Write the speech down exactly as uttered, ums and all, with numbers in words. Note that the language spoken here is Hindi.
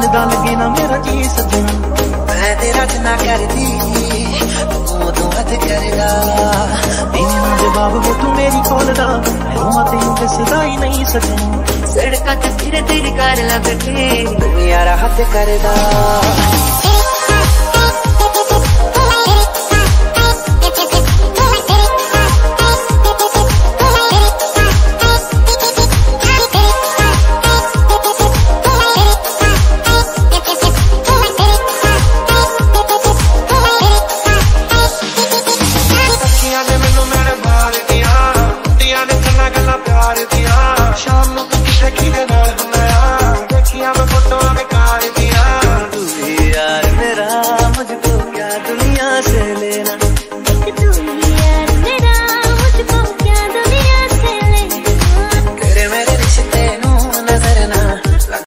लगदा लगे ना मेरा जी सजना, मैं तेरा जिन्ना करदी तू तो हद करदा, तेरे जवाब वो तू मेरी खोलदा, मैं तेनू दसदा ही नहीं सजना। सड़का ते फिर तेरी कार लग के तू यारा हद करदा। शाम को किसे की दे नाल मैं देखिया मैं फोटो में